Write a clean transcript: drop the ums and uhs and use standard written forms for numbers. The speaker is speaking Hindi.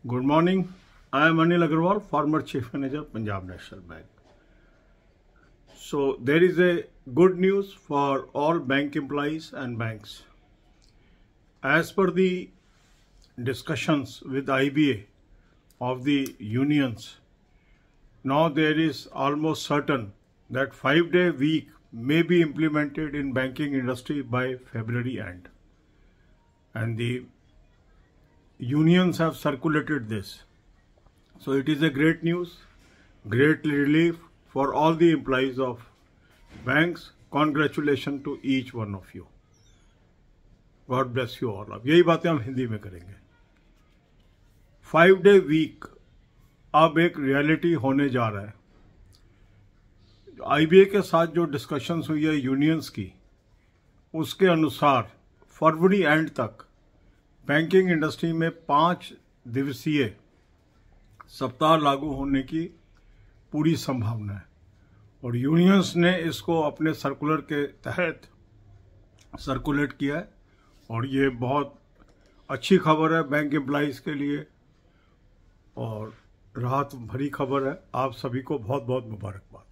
Good morning. I am Anil Agarwal, former Chief Manager, Punjab National Bank. So there is a good news for all bank employees and banks. As per the discussions with IBA of the unions, now there is almost certain that 5-day week may be implemented in banking industry by February end. And the unions have circulated this. So it is a great news, great relief for all the employees of banks. Congratulations to each one of you. God bless you all. अब यही बातें हम हिंदी में करेंगे. 5-day week अब एक रियलिटी होने जा रहा है. IBA के साथ जो डिस्कशंस हुई है यूनियंस की, उसके अनुसार फरवरी एंड तक बैंकिंग इंडस्ट्री में 5 दिवसीय सप्ताह लागू होने की पूरी संभावना है और यूनियंस ने इसको अपने सर्कुलर के तहत सर्कुलेट किया है और ये बहुत अच्छी खबर है बैंक एम्प्लॉइज के लिए और राहत भरी खबर है. आप सभी को बहुत बहुत मुबारकबाद.